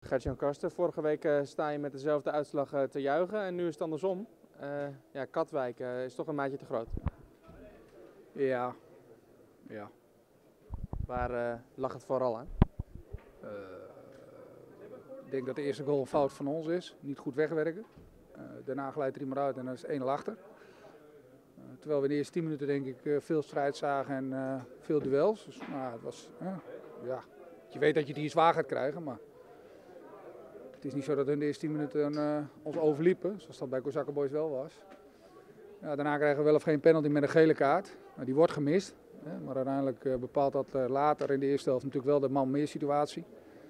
Gert-Jan Karsten, vorige week sta je met dezelfde uitslag te juichen en nu is het andersom. Ja, Katwijk is toch een maatje te groot. Ja. Waar lag het vooral aan? Ik denk dat de eerste goal een fout van ons is. Niet goed wegwerken. Daarna glijdt er iemand uit en dan is 1-0 achter. Terwijl we in de eerste 10 minuten denk ik veel strijd zagen en veel duels. Dus het was, ja, je weet dat je het hier zwaar gaat krijgen, maar het is niet zo dat we in de eerste 10 minuten ons overliepen, zoals dat bij Kozakke Boys wel was. Ja, daarna krijgen we wel of geen penalty met een gele kaart. Die wordt gemist, maar uiteindelijk bepaalt dat later in de eerste helft natuurlijk wel de man meer situatie.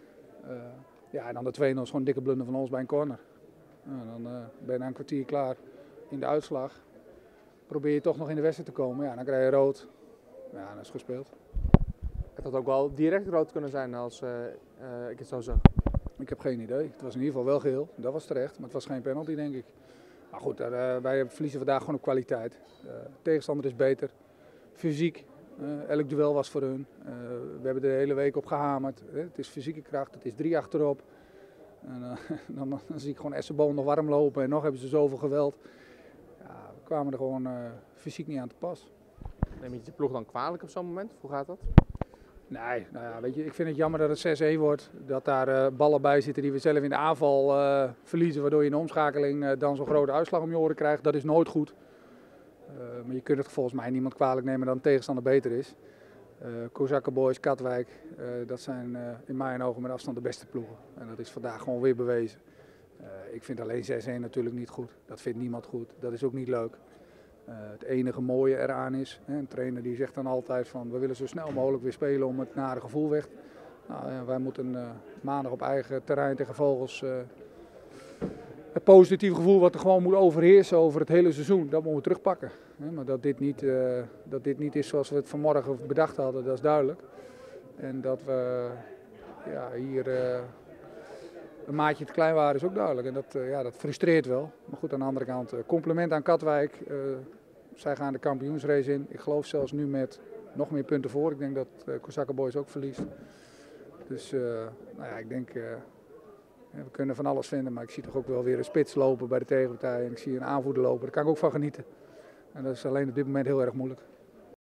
Ja, en dan de 2-0 is gewoon een dikke blunder van ons bij een corner. Dan ben je na een kwartier klaar in de uitslag. Probeer je toch nog in de wedstrijd te komen, ja, dan krijg je rood. Ja, dat is gespeeld. Het had ook wel direct rood kunnen zijn als ik het zo zag. Ik heb geen idee. Het was in ieder geval wel geel. Dat was terecht, maar het was geen penalty denk ik. Maar goed, wij verliezen vandaag gewoon op kwaliteit. Tegenstander is beter. Fysiek. Elk duel was voor hun. We hebben er de hele week op gehamerd. Het is fysieke kracht, het is 3 achterop. En, dan zie ik gewoon Essenboom nog warm lopen en nog hebben ze zoveel geweld. Ja, we kwamen er gewoon fysiek niet aan te pas. Neem je de ploeg dan kwalijk op zo'n moment? Hoe gaat dat? Nee, nou ja, weet je, ik vind het jammer dat het 6-1 wordt. Dat daar ballen bij zitten die we zelf in de aanval verliezen. Waardoor je in de omschakeling dan zo'n grote uitslag om je oren krijgt. Dat is nooit goed. Maar je kunt het volgens mij niemand kwalijk nemen dan de tegenstander beter is. Kozakke Boys, Katwijk, dat zijn in mijn ogen met afstand de beste ploegen. En dat is vandaag gewoon weer bewezen. Ik vind alleen 6-1 natuurlijk niet goed. Dat vindt niemand goed. Dat is ook niet leuk. Het enige mooie eraan is, een trainer die zegt dan altijd van we willen zo snel mogelijk weer spelen om het nare gevoel weg. Nou, ja, wij moeten maandag op eigen terrein tegen Vogels het positieve gevoel wat er gewoon moet overheersen over het hele seizoen, dat moeten we terugpakken. Maar dat dit niet is zoals we het vanmorgen bedacht hadden, dat is duidelijk. En dat we hier een maatje te klein waren is ook duidelijk. En dat frustreert wel. Maar goed, aan de andere kant, compliment aan Katwijk. Zij gaan de kampioensrace in. Ik geloof zelfs nu met nog meer punten voor. Ik denk dat Kozakke Boys ook verliest. Dus ik denk, we kunnen van alles vinden. Maar ik zie toch ook wel weer een spits lopen bij de tegenpartij. En ik zie een aanvoerder lopen. Daar kan ik ook van genieten. En dat is alleen op dit moment heel erg moeilijk.